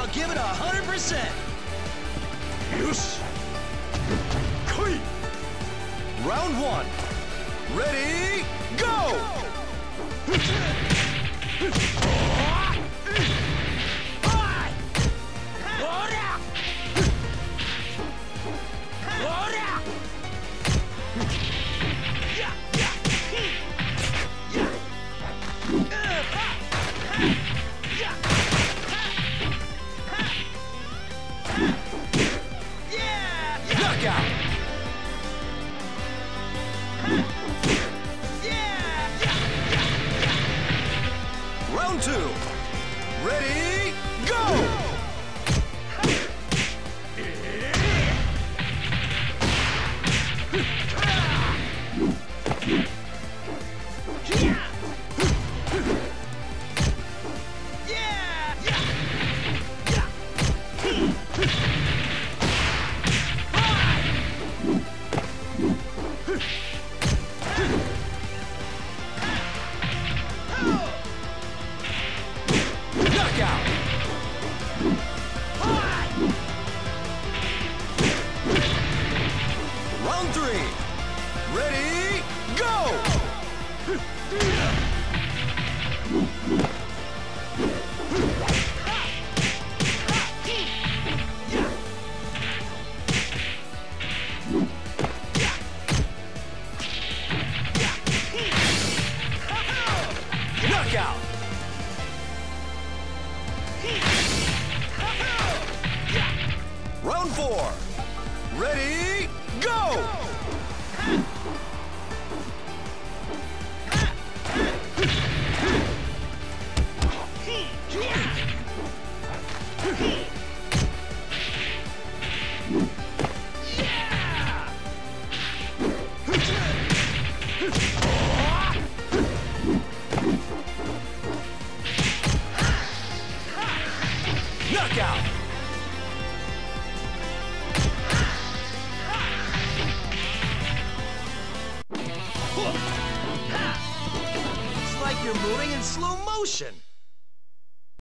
I'll give it 100%. Yoshi. Koi. Round one. Ready, go! Knockout! Round two. Ready, go! Knockout! Round three. Ready, go! Knockout! Round four. Ready, go! Knockout! It's like you're moving in slow motion.